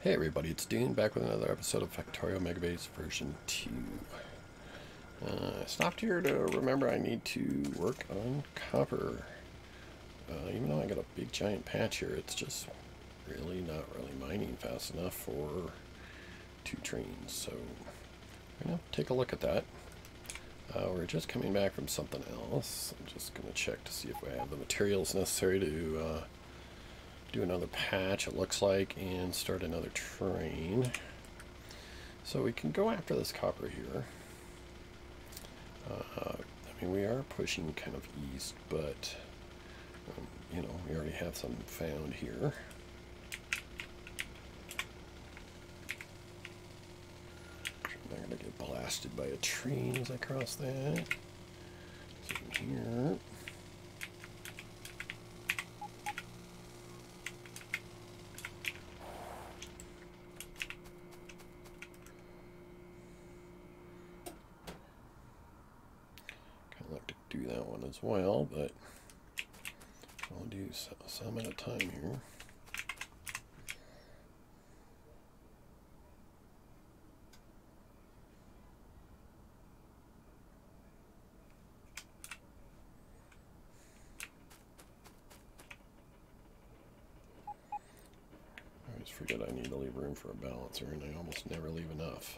Hey everybody, it's Dean back with another episode of Factorio Megabase version 2. I stopped here to remember I need to work on copper. Even though I got a big giant patch here, it's just really not really mining fast enough for 2 trains. So I'm going to take a look at that. We're just coming back from something else. I'm just going to check to see if I have the materials necessary to do another patch, it looks like, and start another train. So we can go after this copper here. I mean, we are pushing kind of east, but you know, we already have some found here. I'm not gonna get blasted by a train as I cross that. So here. Do that one as well, but I'll do some at a time here. I always forget I need to leave room for a balancer, and I almost never leave enough.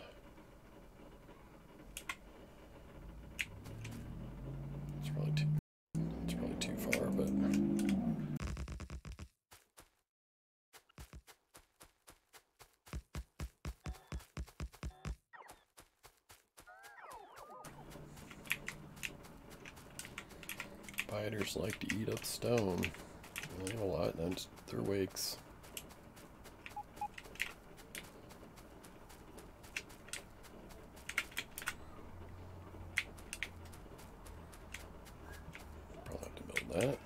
It's probably too far, but spiders like to eat up stone. They have a lot, and that's their wakes. Probably have to build that.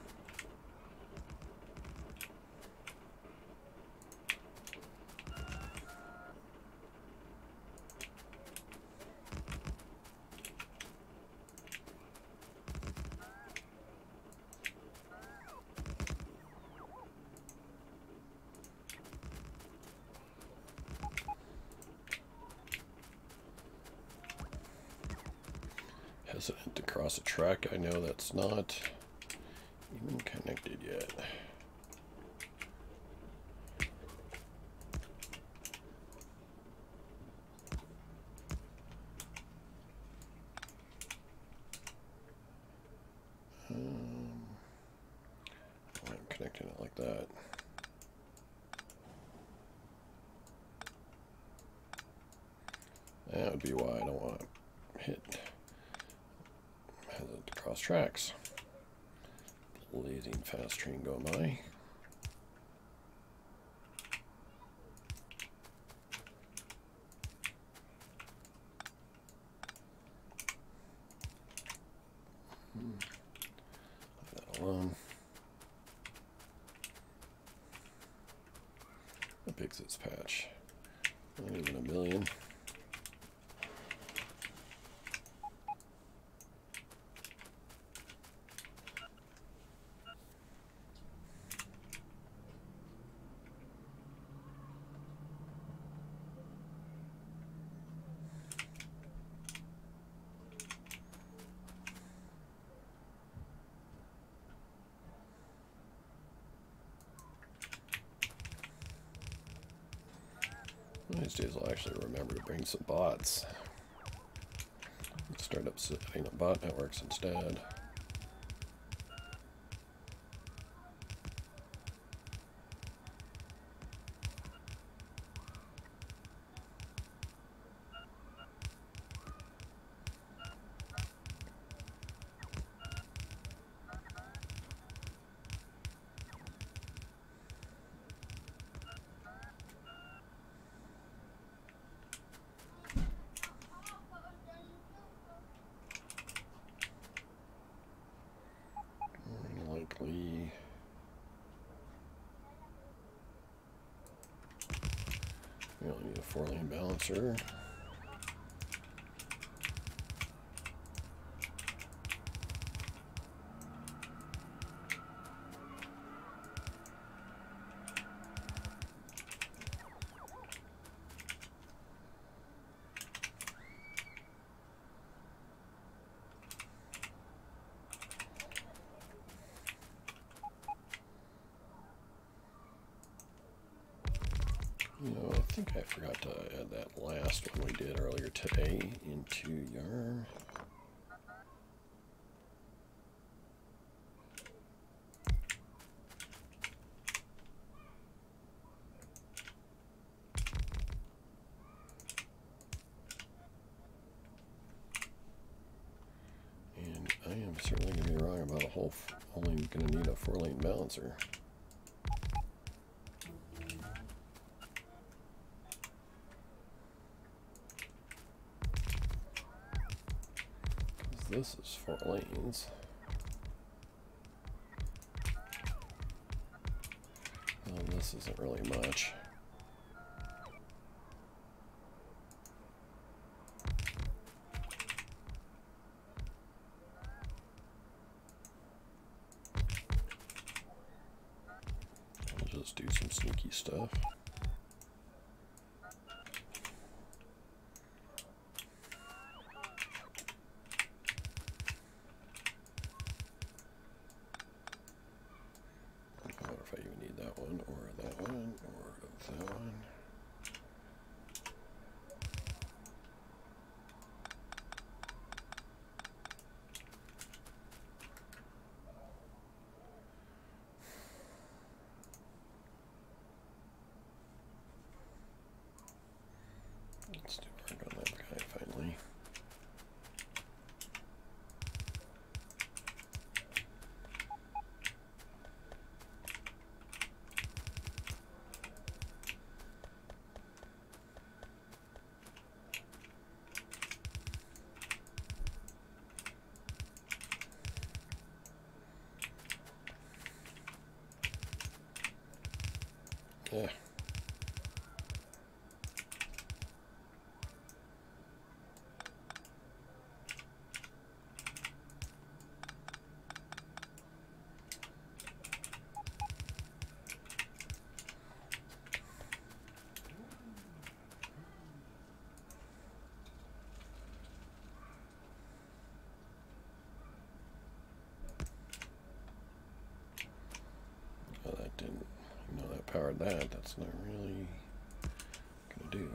Hesitant to cross a track. I know that's not even connected yet. I'm connecting it like that. That would be why I don't want to hit to cross tracks. Blazing fast train going by. Leave that alone. How big's this patch? Not even a million. These days I'll actually remember to bring some bots. Start up setting up bot networks instead. Likely. We only need a 4-lane balancer. You know, I think I forgot to add that last one we did earlier today into yarn. And I am certainly going to be wrong about only going to need a 4-lane balancer. This is 4 lanes. Well, this isn't really much. I'll just do some sneaky stuff. Let's do work on that guy finally. Yeah. Oh, that didn't, you know, that powered that. That's not really gonna do.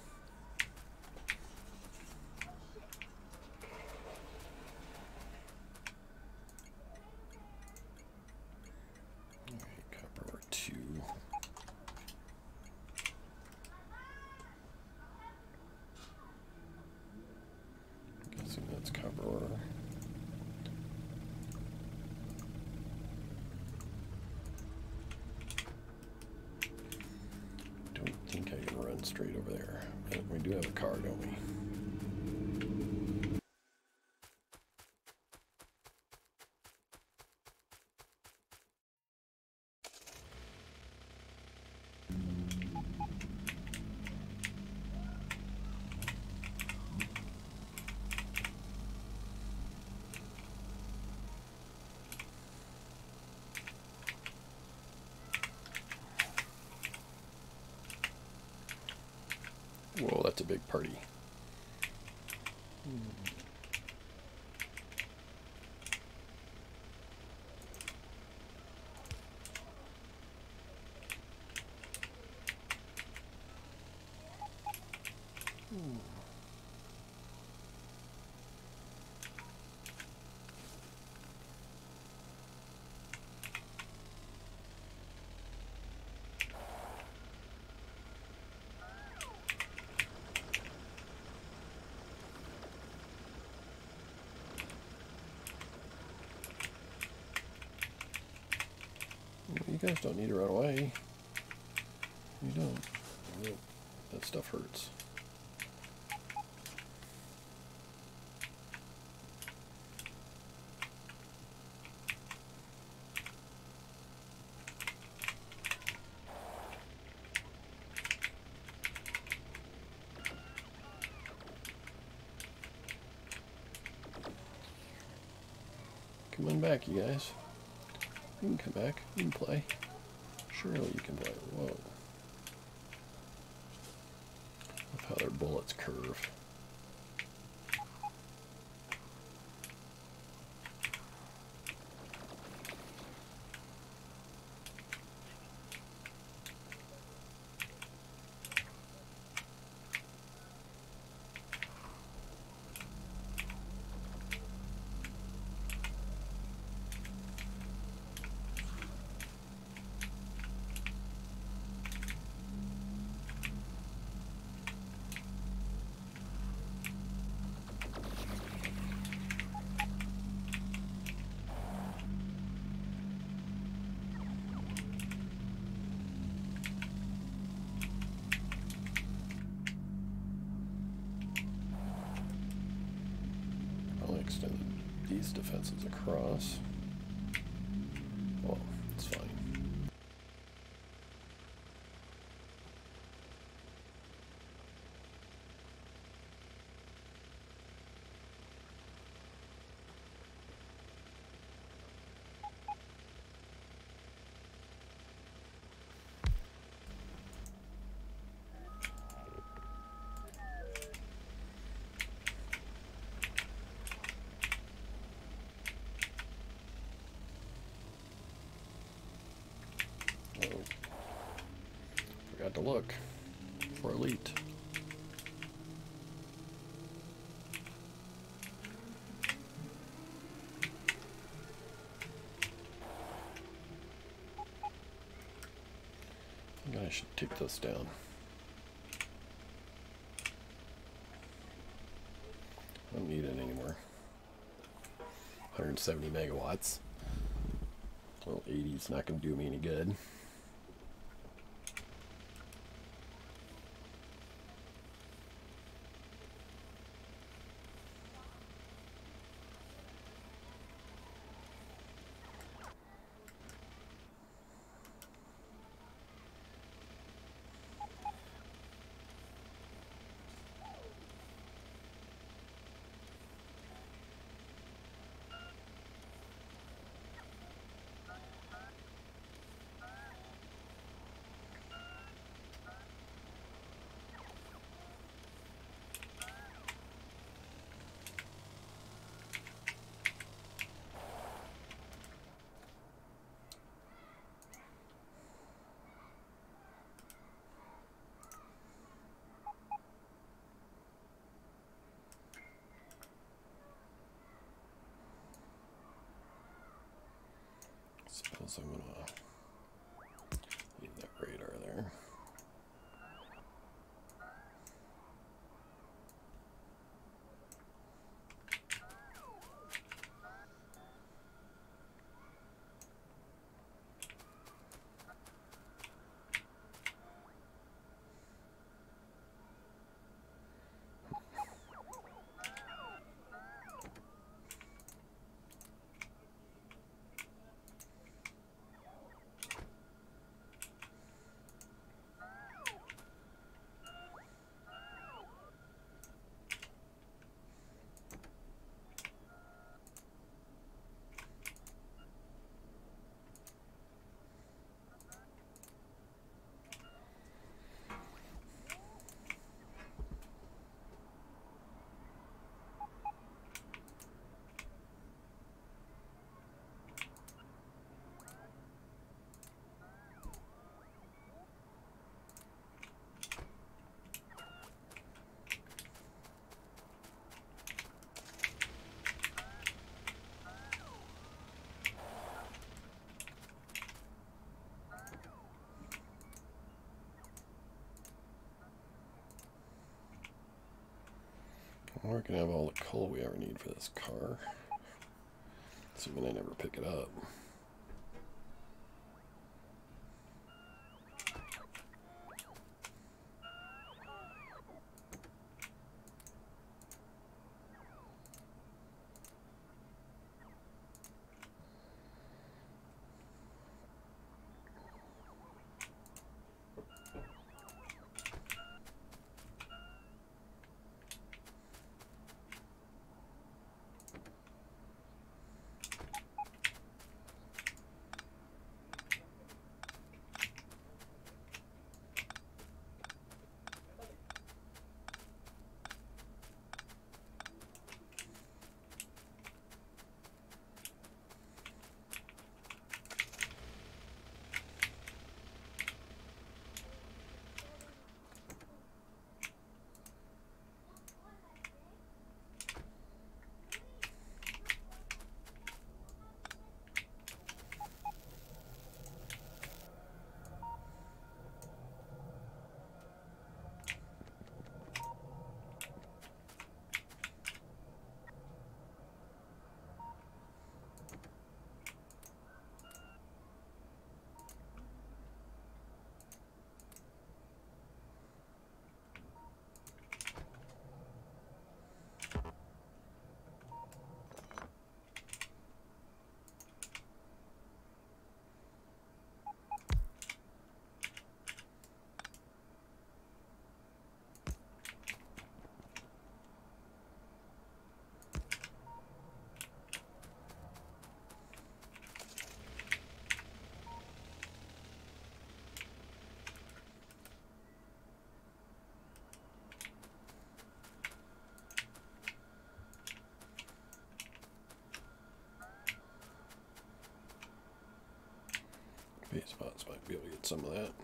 Alright, copper ore 2. Guessing that's copper ore. Don't think I can run straight over there. But we do have a car, don't we? Whoa, that's a big party. You guys don't need to run away. You don't. Nope. That stuff hurts. Come on back, you guys. You can come back. You can play. Surely you can play. Whoa. Of how their bullets curve. extend these defenses across. Well, it's fine. Forgot to look for elite. I think I should take this down. I don't need it anymore. 170 megawatts. Well, 80 is not going to do me any good. Suppose I'm gonna leave that radar there. We're gonna have all the coal we ever need for this car. Assuming I never pick it up. Phase spots might be able to get some of that.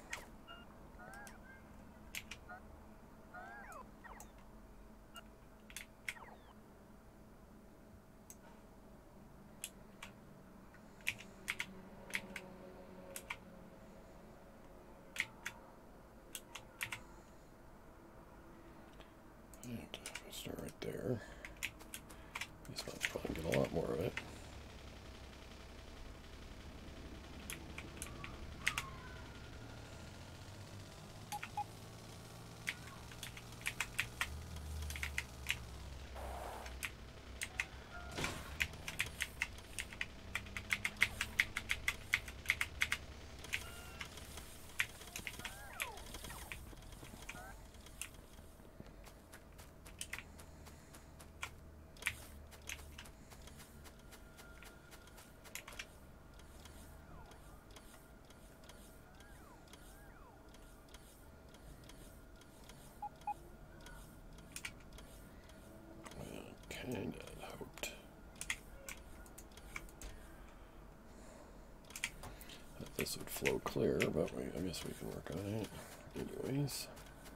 Start right there. These spots probably get a lot more of it. Kind of hoped that this would flow clear, but I guess we can work on it anyways.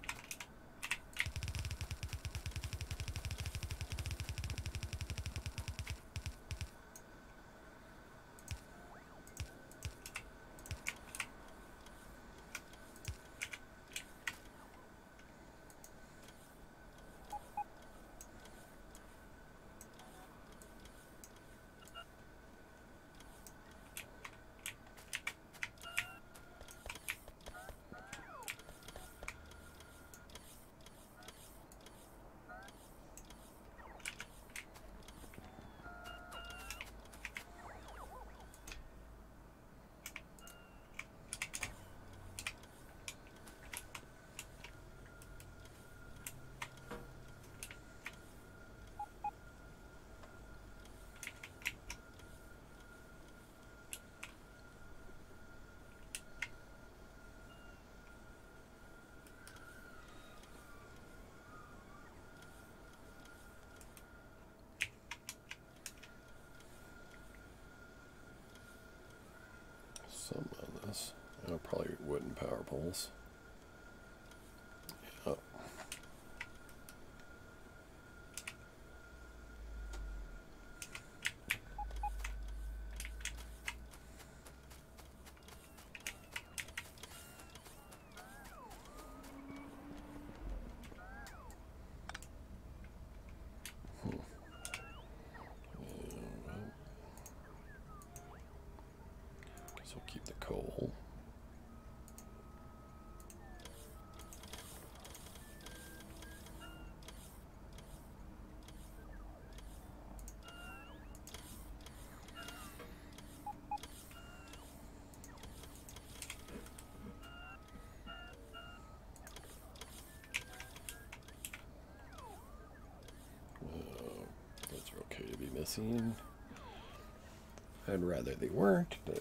Some on this. Probably wooden power poles. Oh. So we'll keep the coal. Those are okay to be missing. I'd rather they weren't, but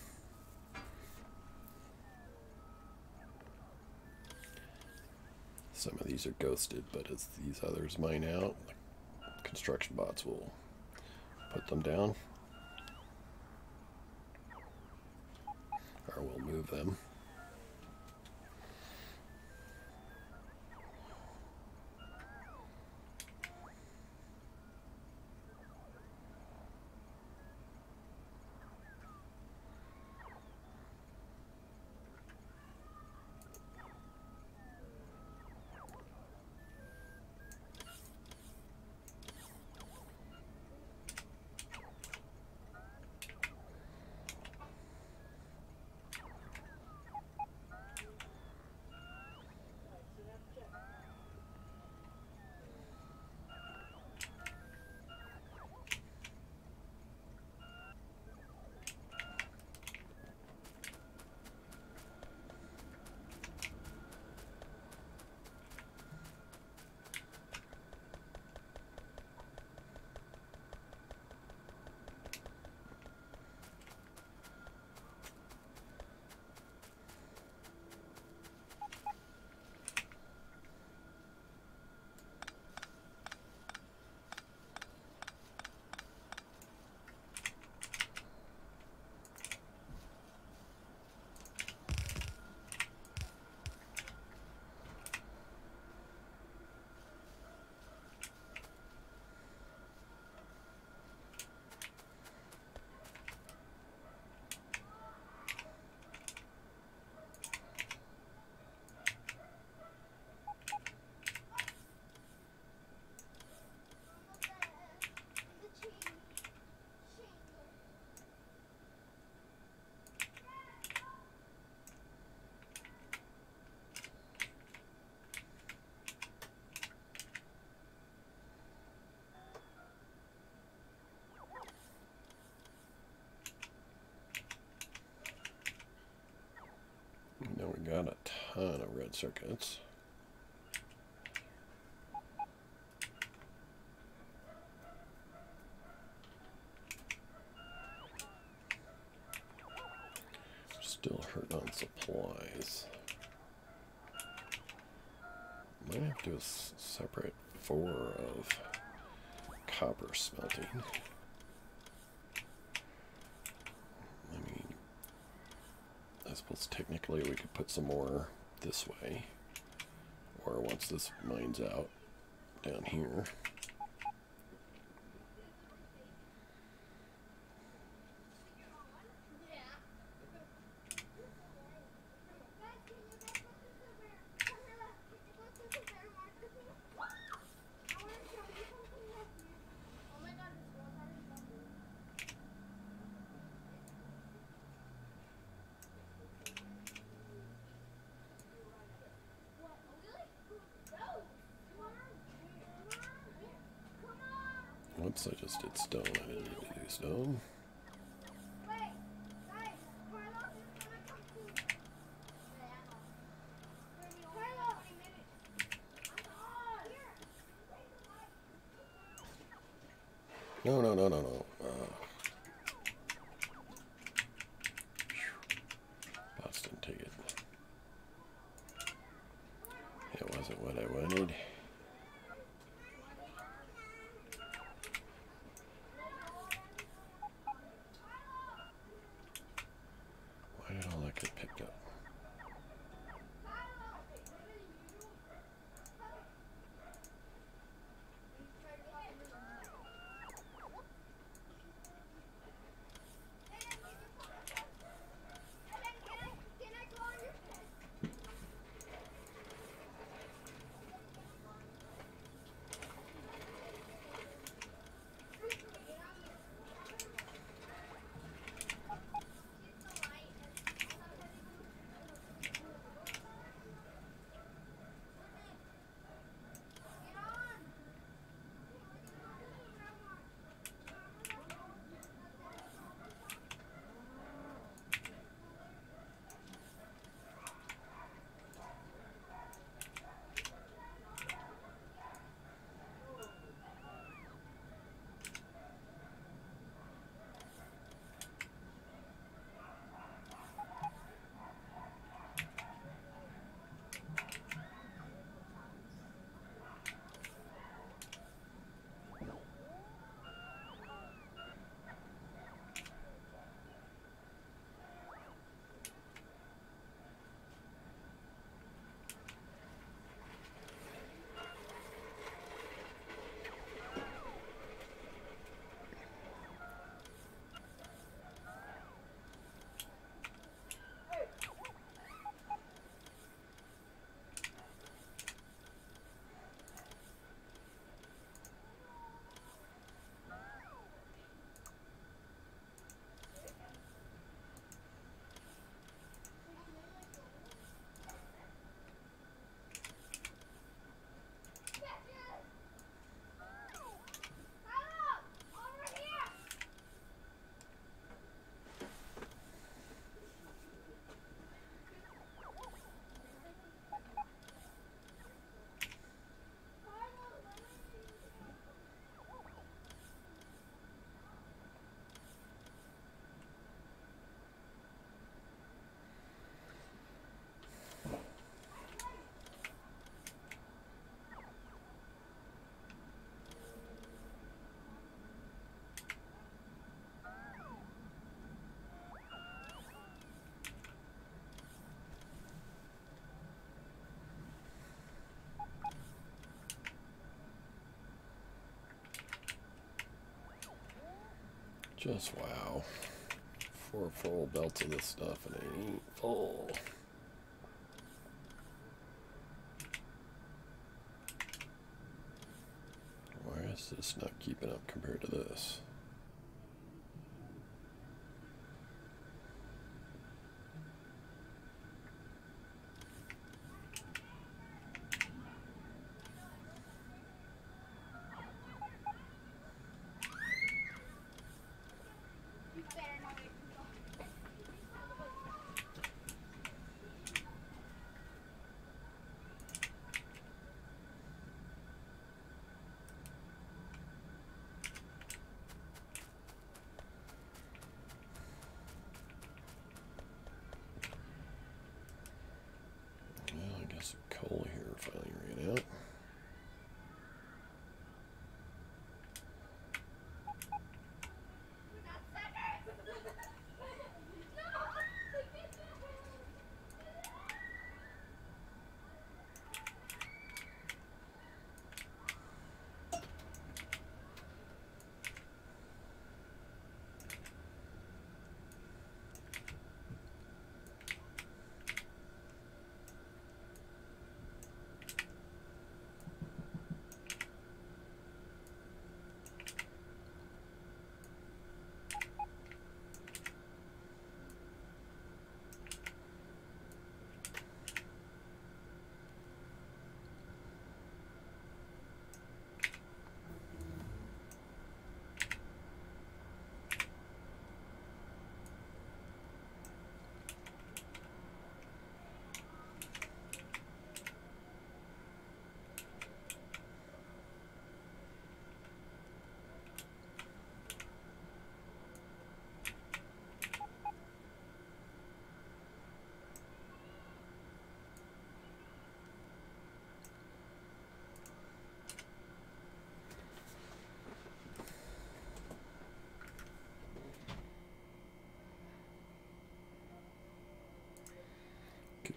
some of these are ghosted, but as these others mine out, construction bots will put them down, or we'll move them. ton of red circuits. Still hurting on supplies. Might have to do a separate 4 of copper smelting. I mean, I suppose technically we could put some more this way, or once this mine's out down here. Whoops, I just did stone. I didn't need to do stone. No, no, no, no, no. Bots didn't take it. It wasn't what I wanted. Why did all that get picked up? Just wow. 4 full belts of this stuff and it ain't full. Why is this not keeping up compared to this?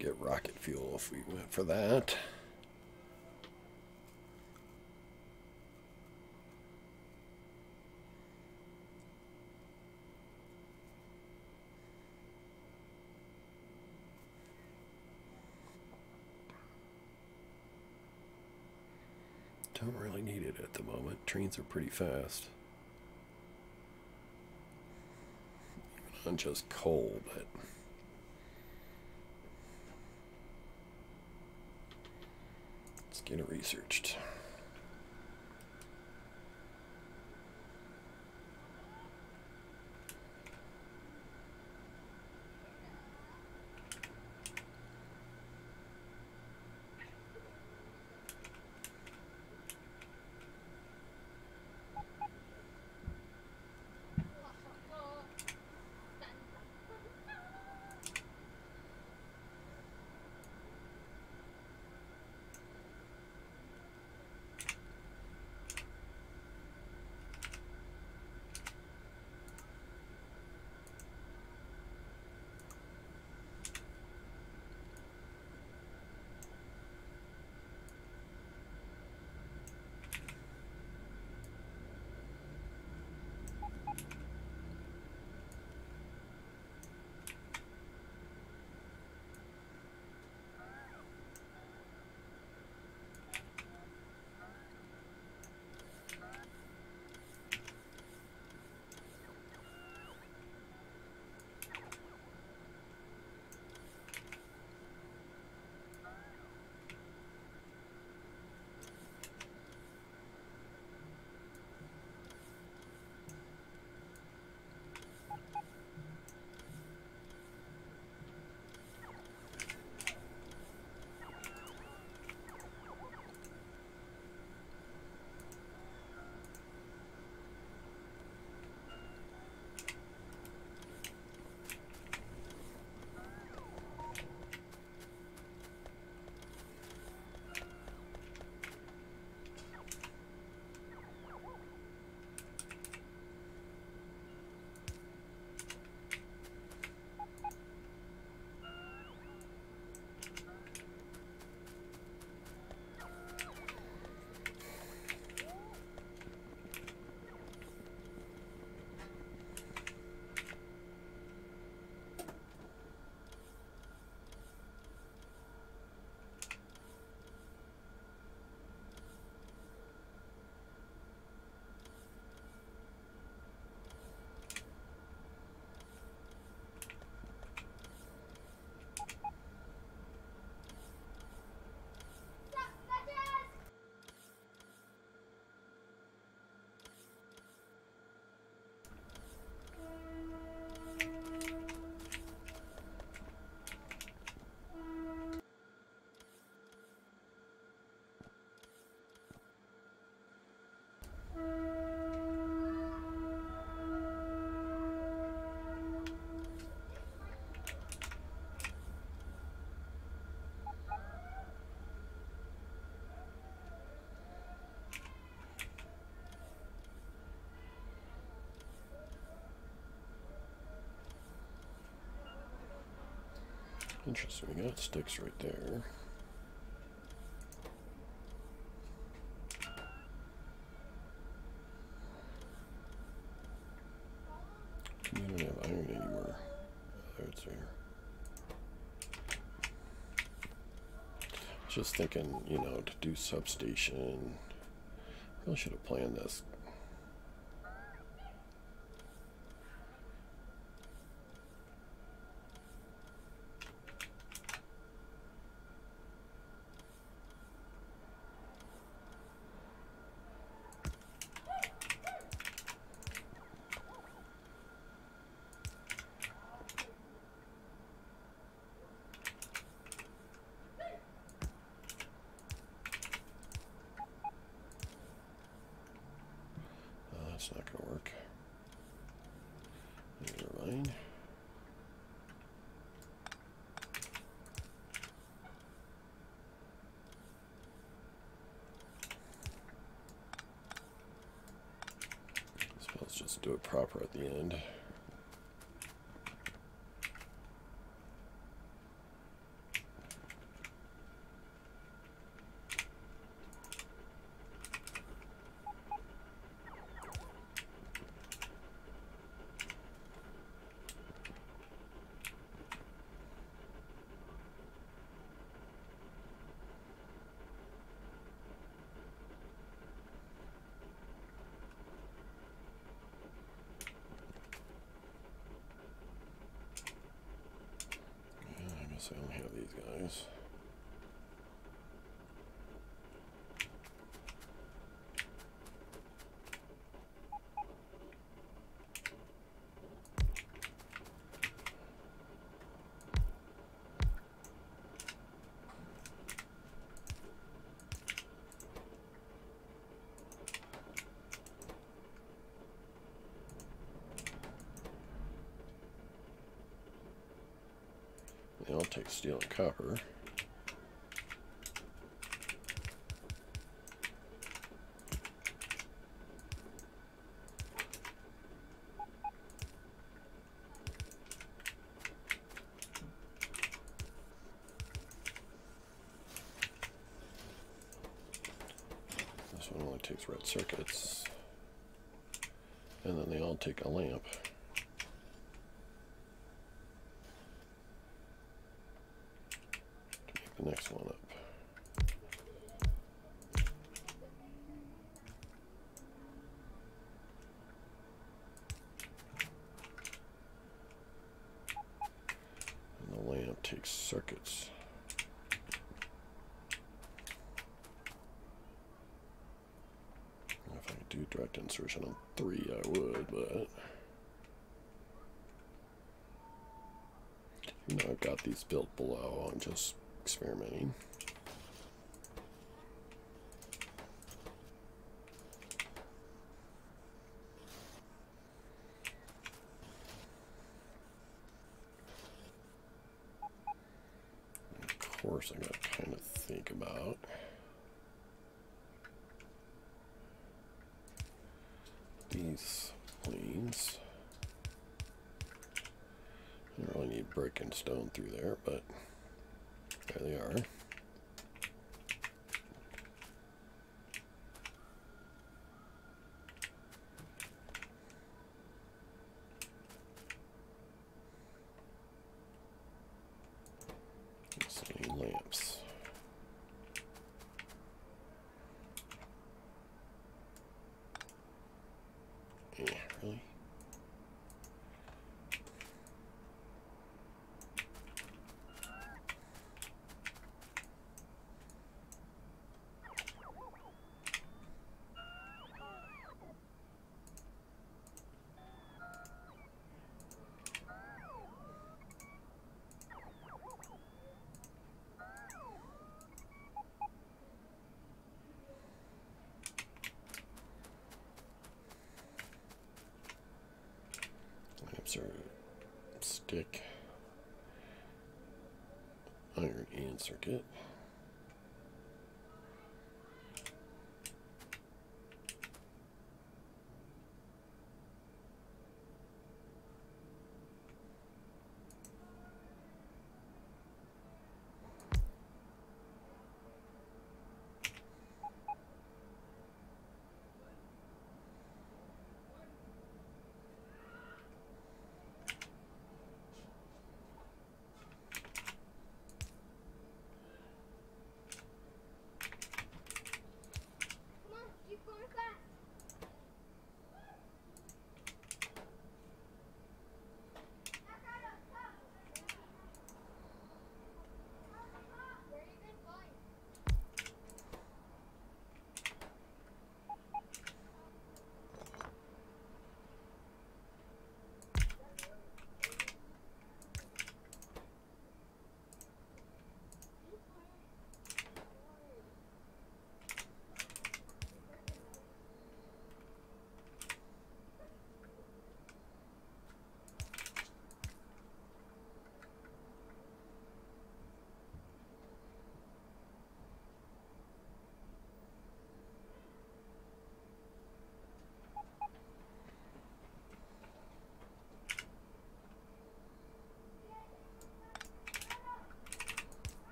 get rocket fuel if we went for that. Don't really need it at the moment. Trains are pretty fast. Even on just coal, but let's get it researched. Interesting, we got sticks right there. You don't have iron anymore. Oh, there it's there. Just thinking, you know, to do substation. Really should have planned this. That's not going to work. Never mind. So let's just do it proper at the end. I'll take steel and copper. This one only takes red circuits. And then they all take a lamp. To make the next one up. And the lamp takes circuits. If I could do direct insertion on 3, I would, but you know, I've got these built below. I'm just experimenting. And of course, I got to kind of think about these planes. I don't really need brick and stone through there, but there they are. Miscellaneous lamps. Yeah, really? Lamps are stick, iron, and circuit.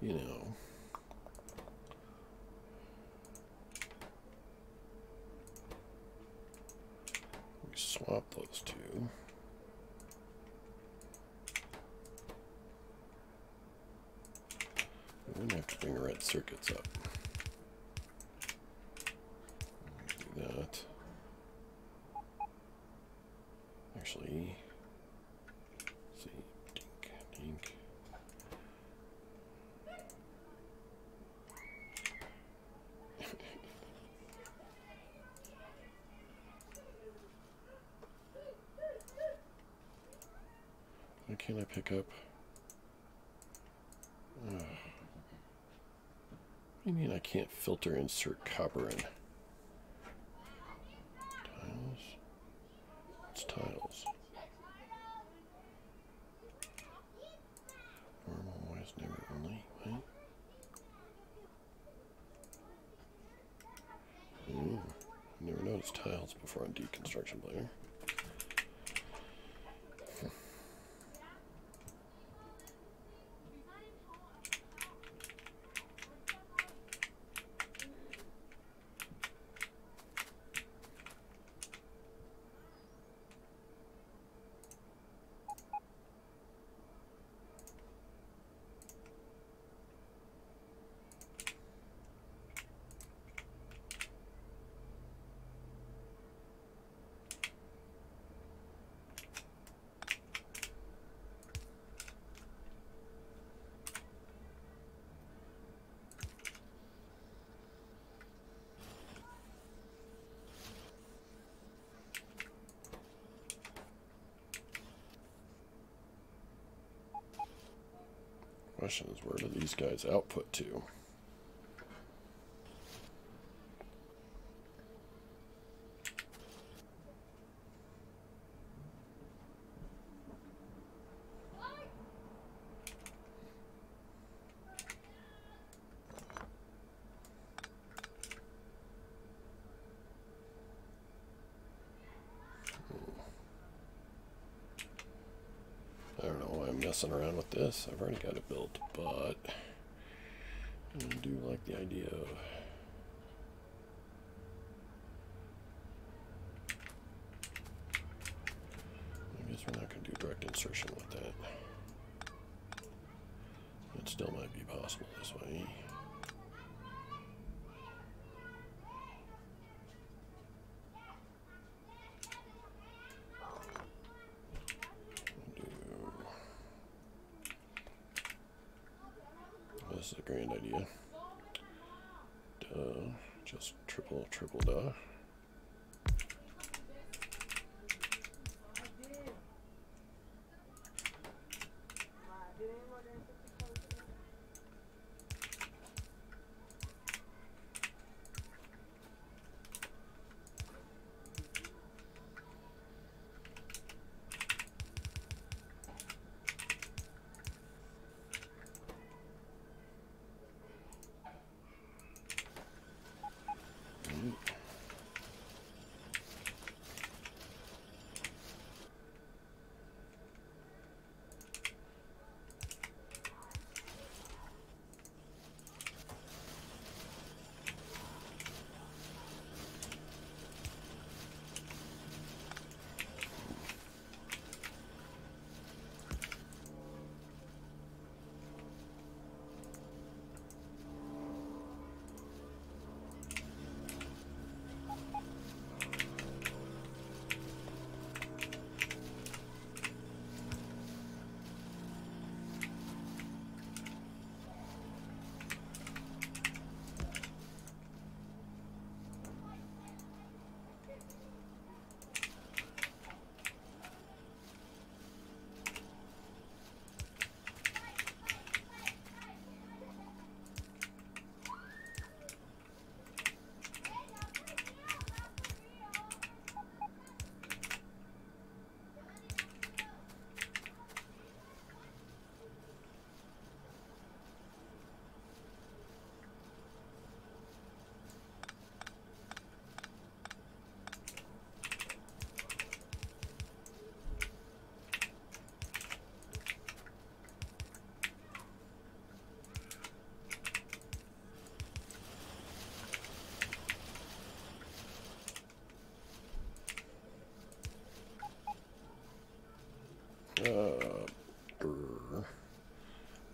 you know, we swap those two. We wouldn't have to bring red circuits up. Do that. Actually, let's see, dink, dink. Why can't I pick up? What do you mean I can't filter insert copper in? Tiles? It's tiles. Normal, why is never only? Right? Ooh, never noticed tiles before on deconstruction layer. Question is, where do these guys output to? I don't know why I'm messing around with this. I've already got it built, but I do like the idea of I guess we're not going to do direct insertion with that. It still might be possible this way. This is a grand idea. Duh. Just triple duh.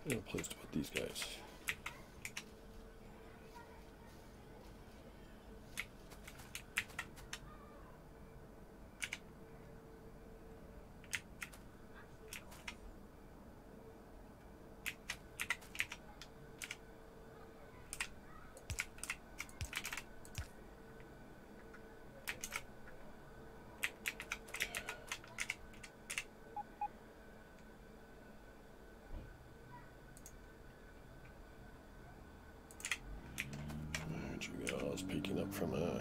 And a place to put these guys. Peeking up from a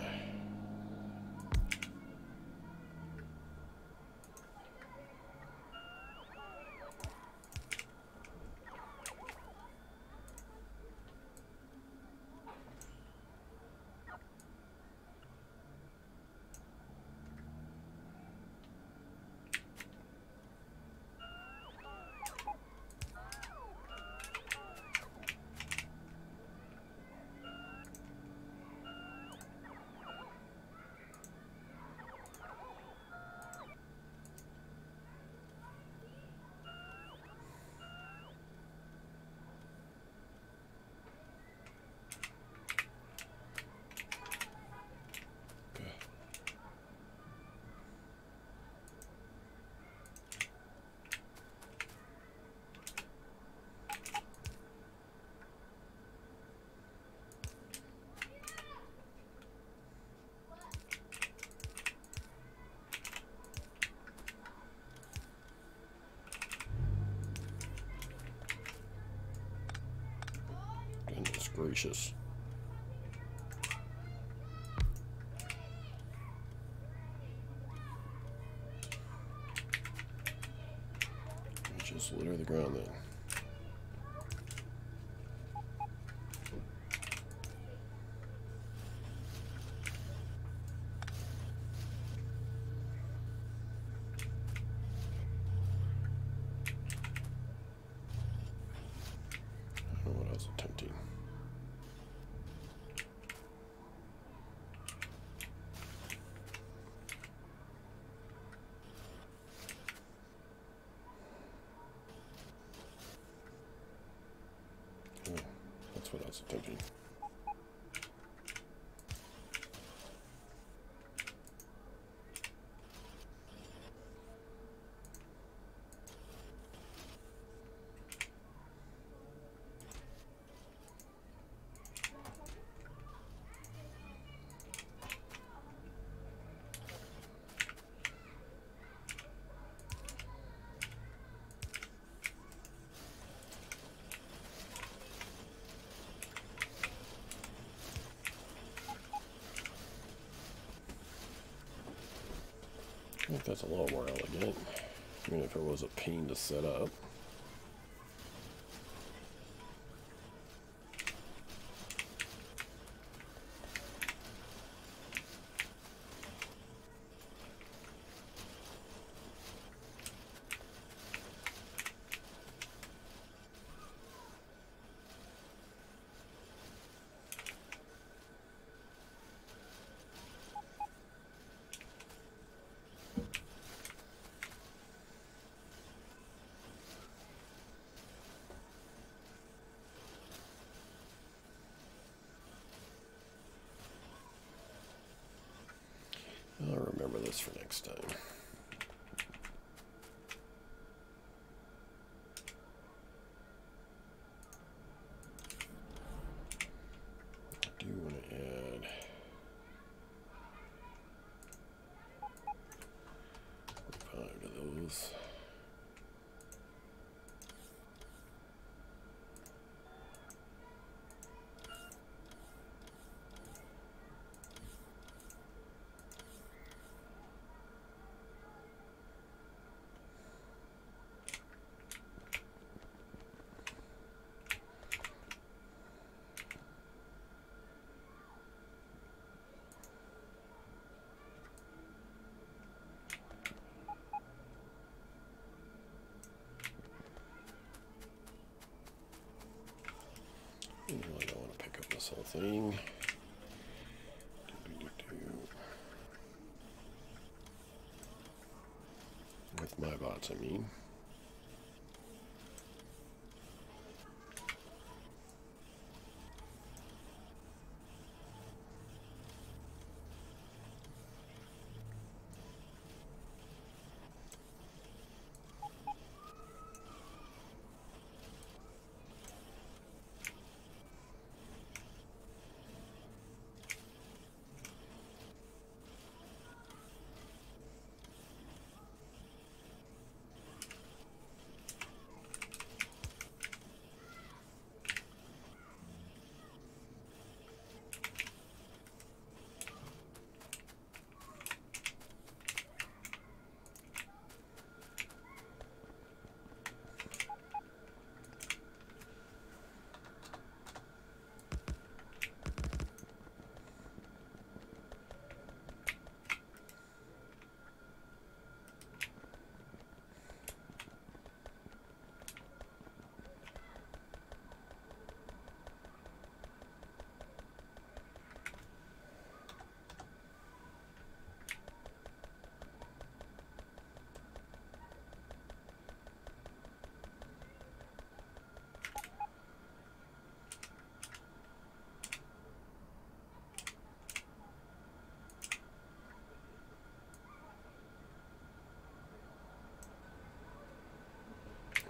goodness gracious. Just litter the ground then. I don't know what I was attempting. That's what I was attempting. I think that's a little more elegant, even if it was a pain to set up. I'll remember this for next time. I do want to add 5 to those. I really don't want to pick up this whole thing. With my bots, I mean.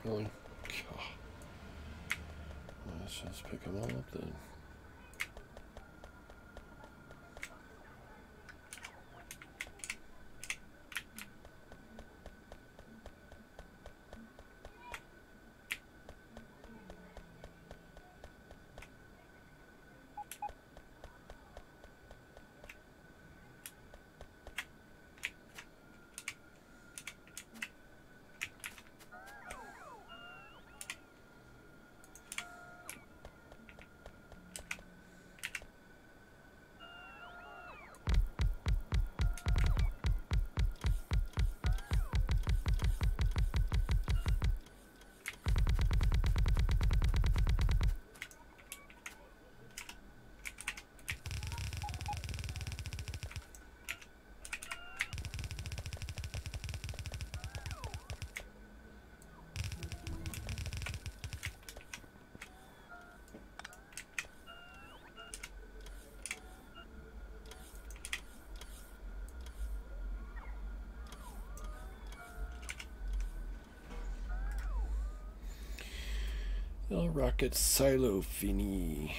Really? God. Let's just pick them all up then. The rocket silo fini.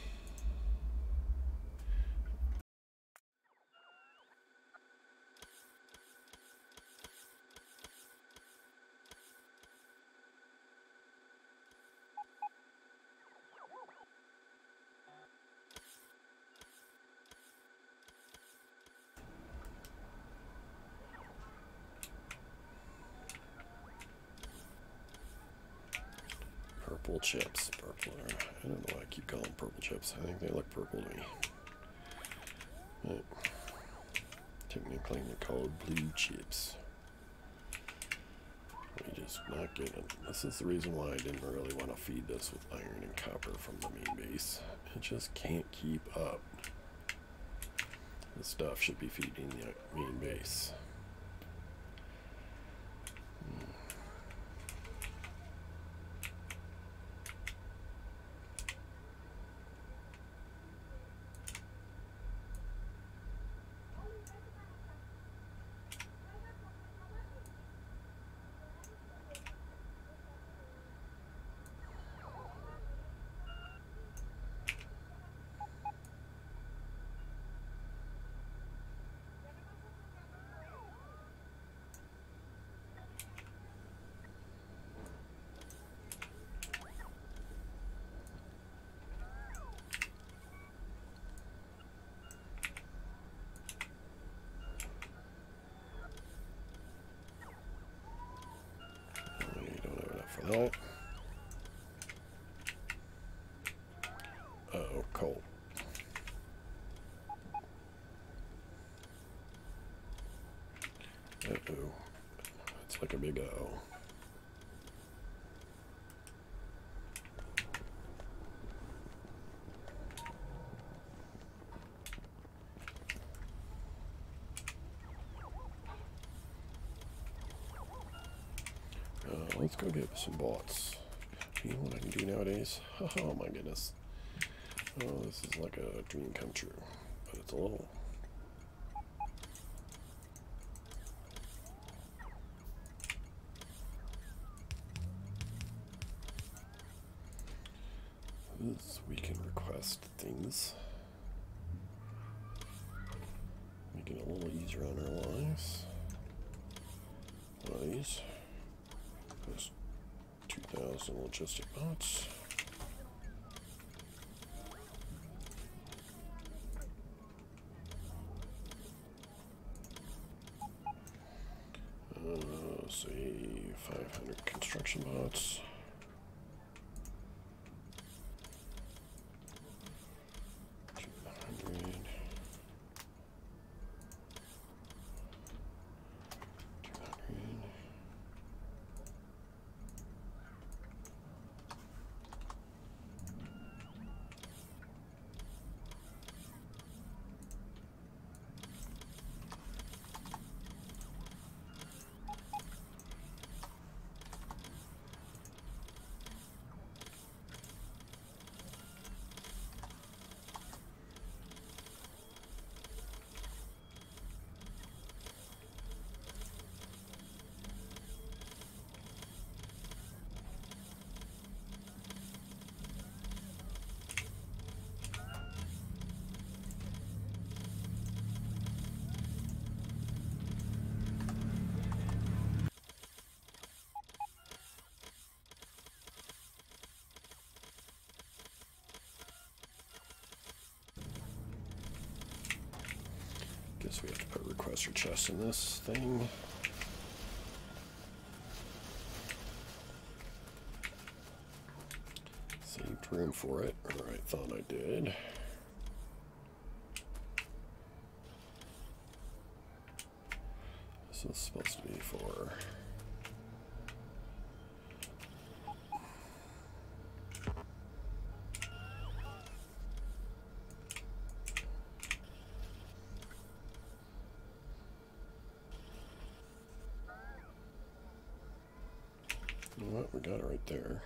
Purple chips. Purple. I don't know why I keep calling them purple chips. I think they look purple to me. Right. Technically, they're called blue chips. We just not getting. This is the reason why I didn't really want to feed this with iron and copper from the main base. It just can't keep up. The stuff should be feeding the main base. That. Uh-oh, coal. Uh-oh. That's like a big uh-oh. Let's go get some bots. You know what I can do nowadays? Oh my goodness. Oh, this is like a dream come true. But it's a little... We can request things. Make it a little easier on our lives. One of these. There's 2,000 logistic bots. Say 500 construction bots. guess we have to put a requester chest in this thing. Saved room for it, or I thought I did. This is supposed to be for... You know what? We got it right there.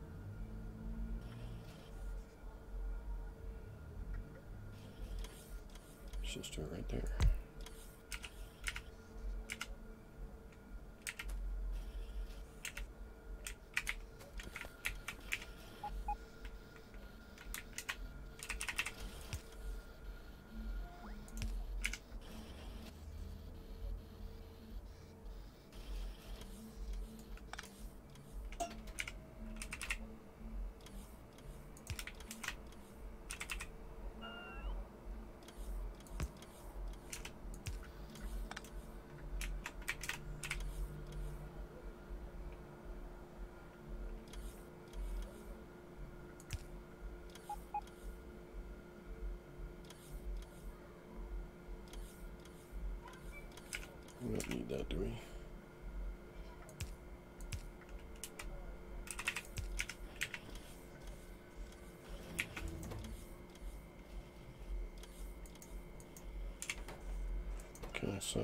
Let's just do it right there. We don't need that, do we? Okay, so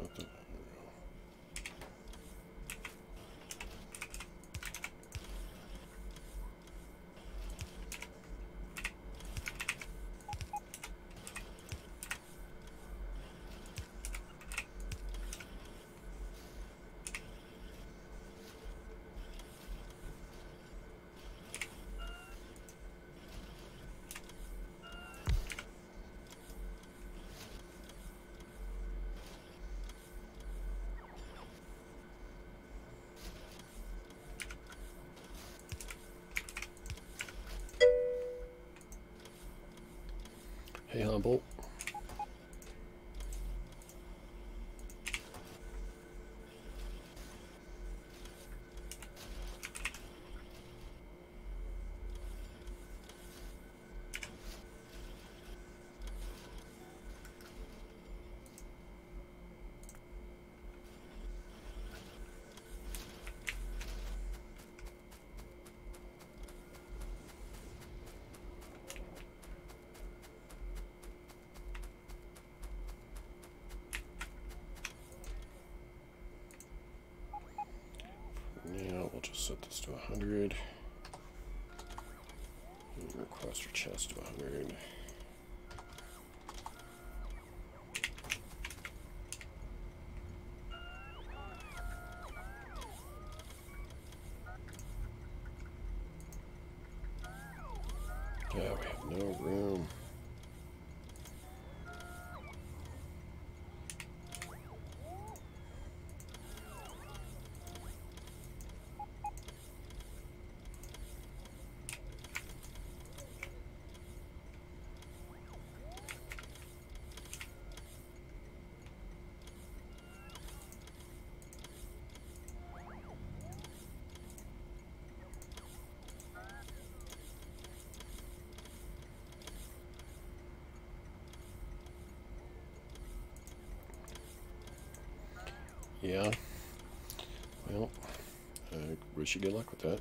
hey, Humboldt. Now we'll just set this to 100. And request your chest to 100. Yeah, we have no room. Yeah. Well, I wish you good luck with that.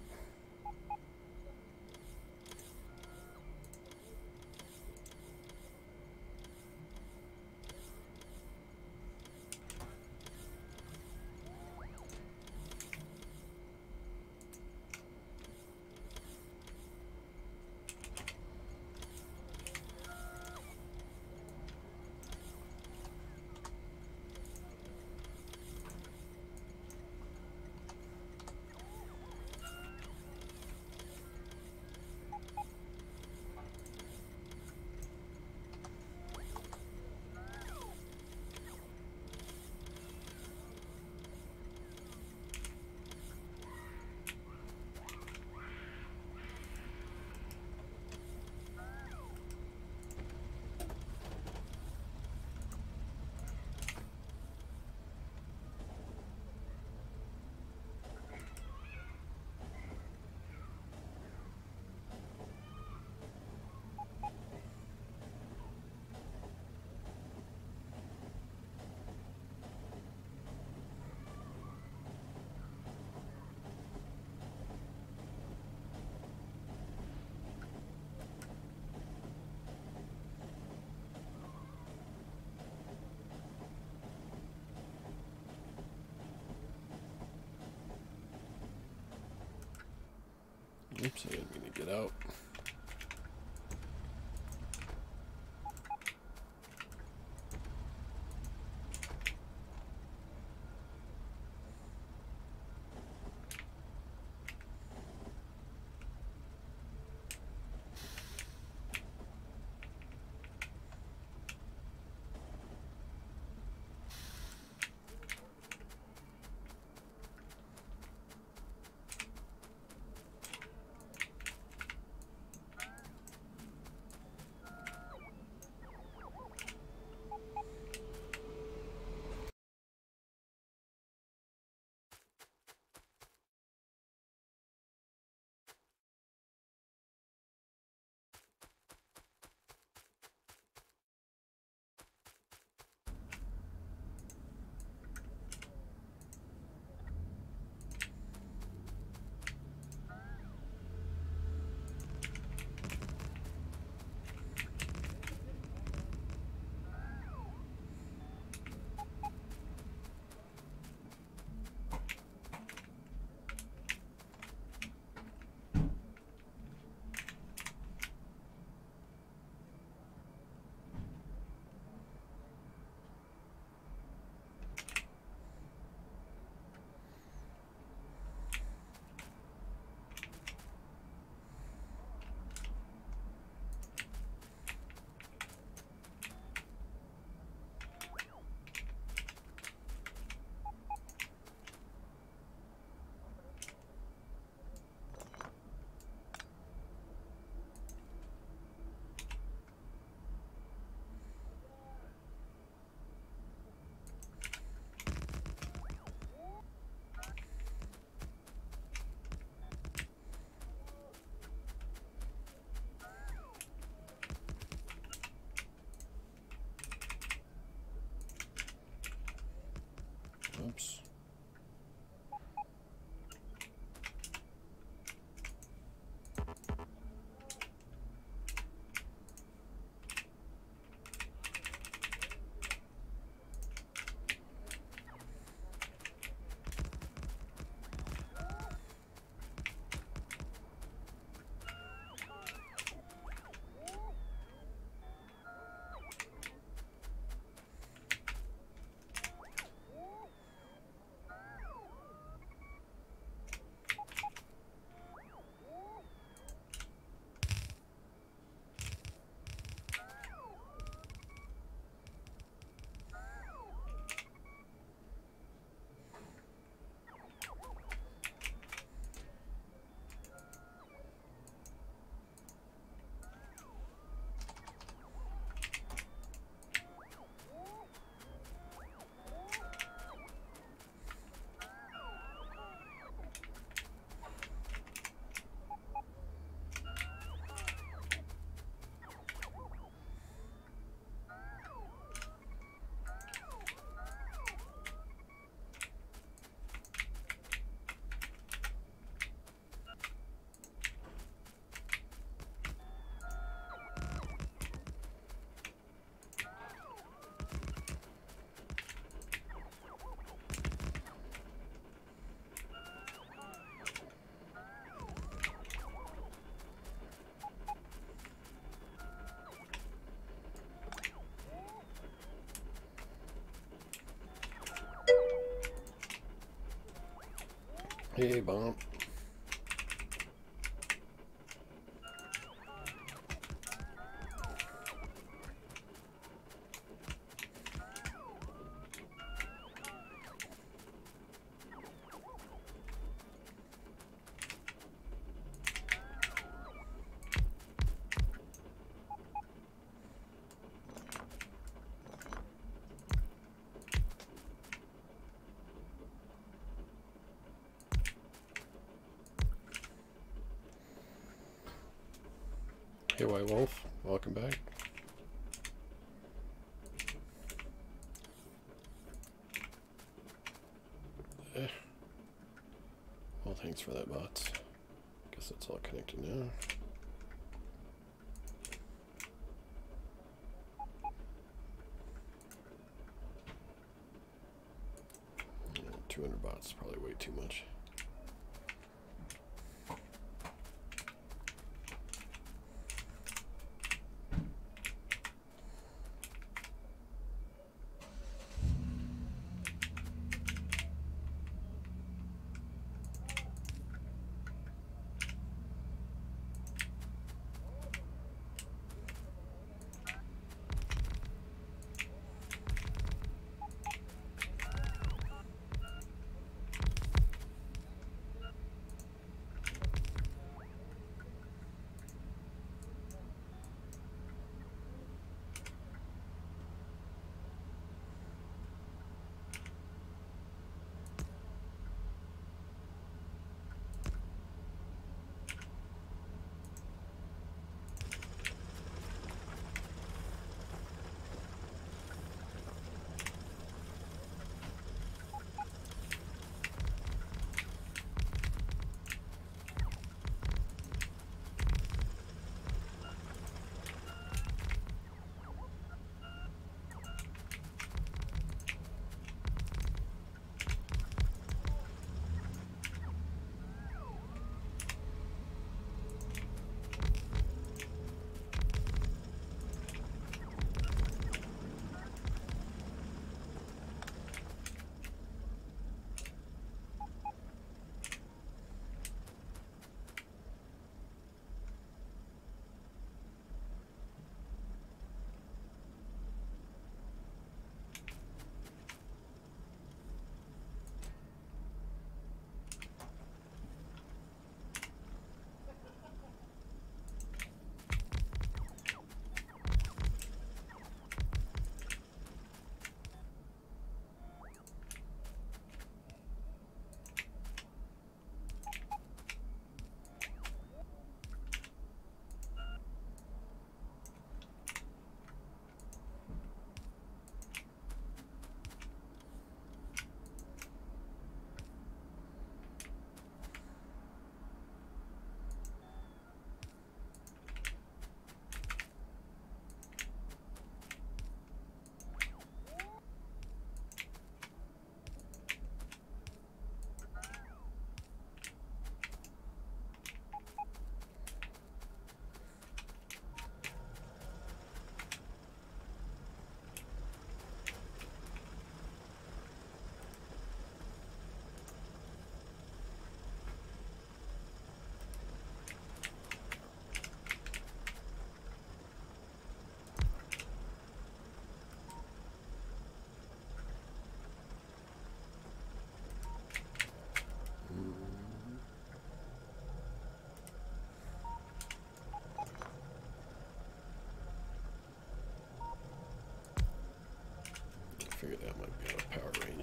Oops, I didn't mean to get out. Oops. Hey, Bump. Hey, White Wolf. Welcome back. Well, thanks for that, bots. Guess it's all connected now. 200 bots is probably way too much.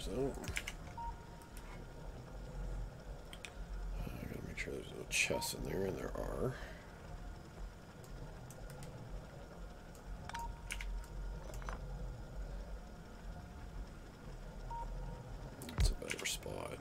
So, I gotta make sure there's no chests in there, and there are. That's a better spot.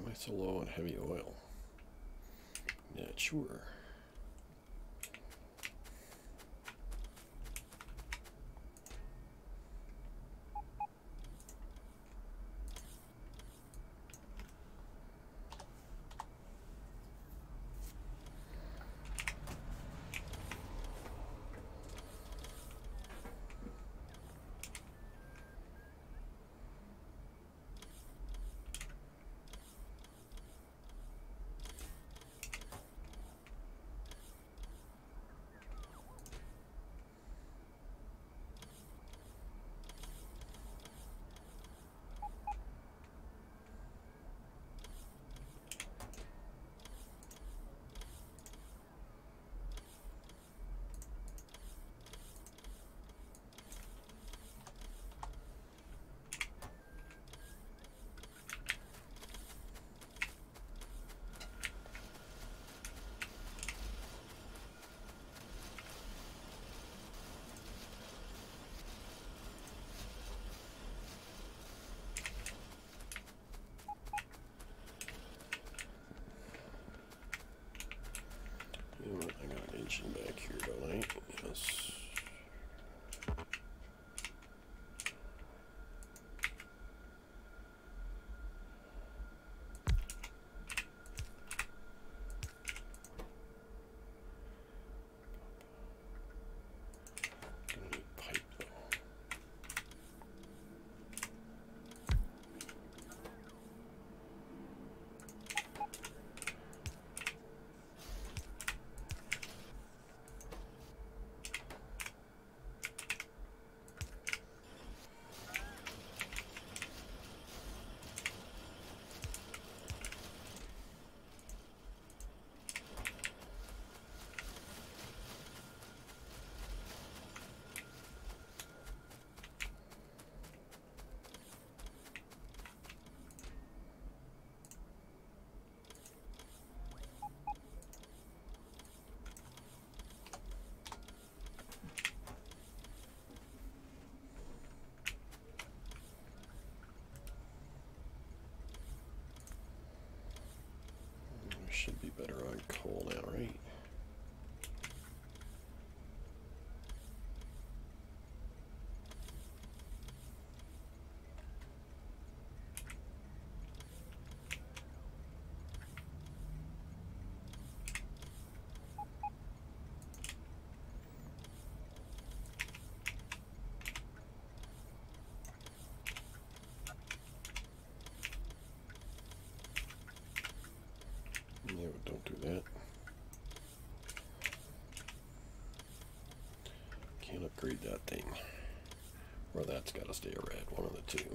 Why so low on heavy oil? Not sure. You know what, I got an engine back here, don't I? Yes. Gonna need pipe though. Should be better on coal now, right? Yeah, but don't do that. Can't upgrade that thing. Or that's got to stay a red, one of the two.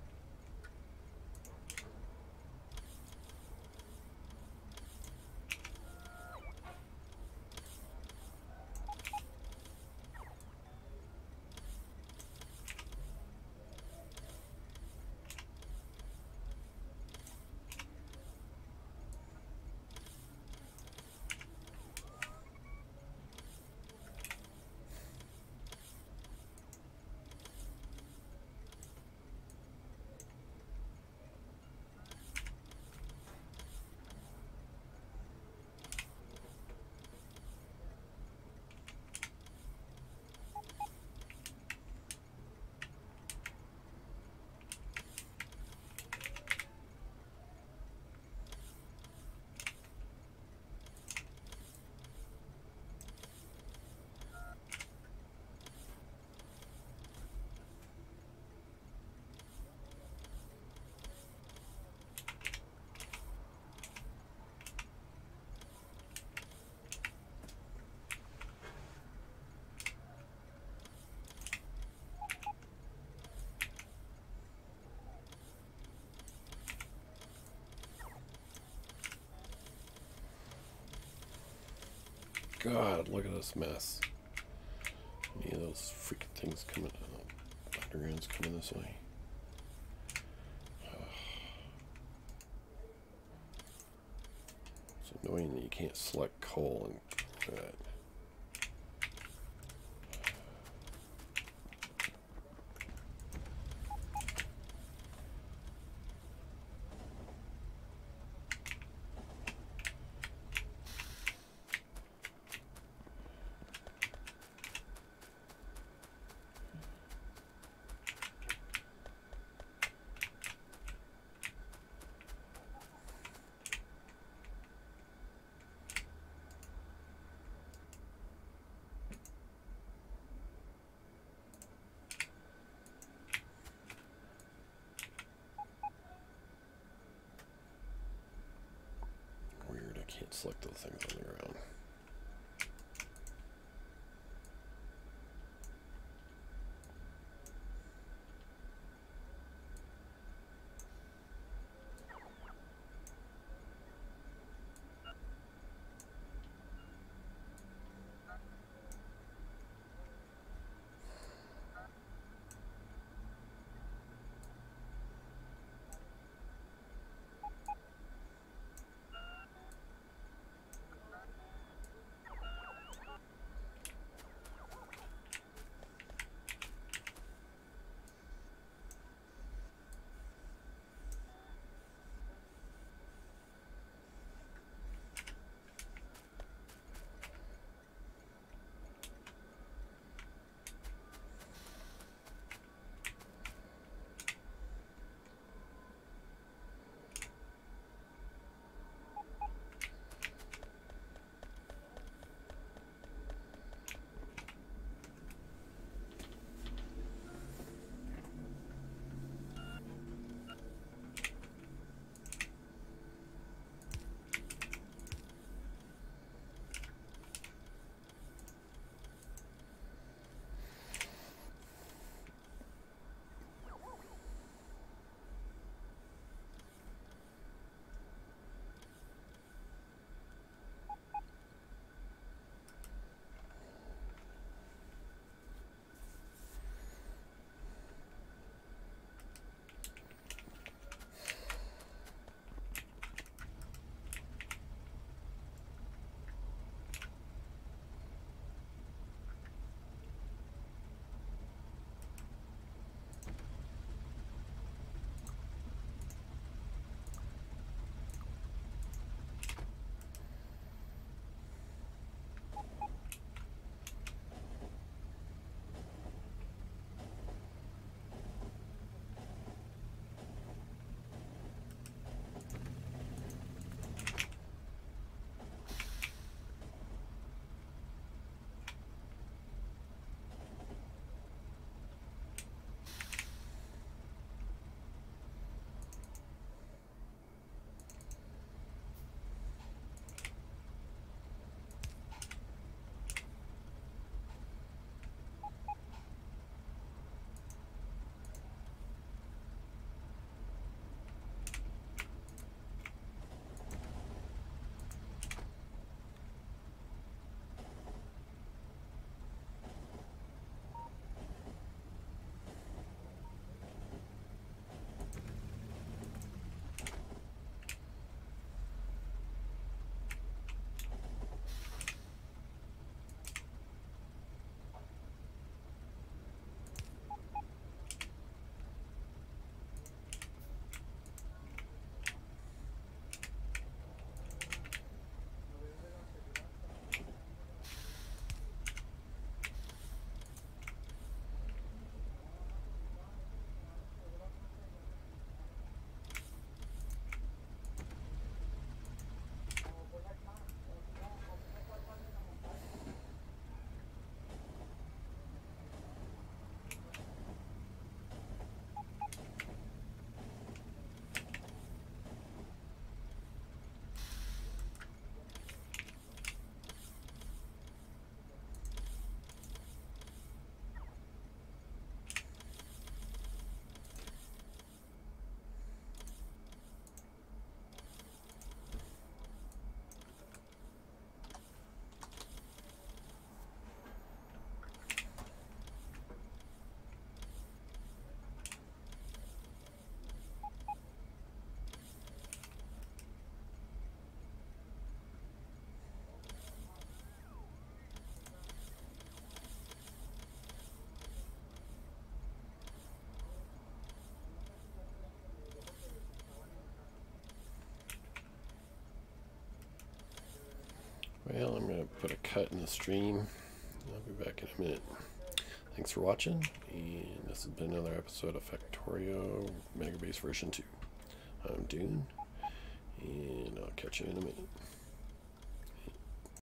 God, look at this mess. Any of those freaking things coming, underground's coming this way. It's annoying that you can't select coal and that. select those things on the ground. Well, I'm going to put a cut in the stream. I'll be back in a minute. Thanks for watching, and this has been another episode of Factorio Megabase version 2. I'm Dune, and I'll catch you in a minute.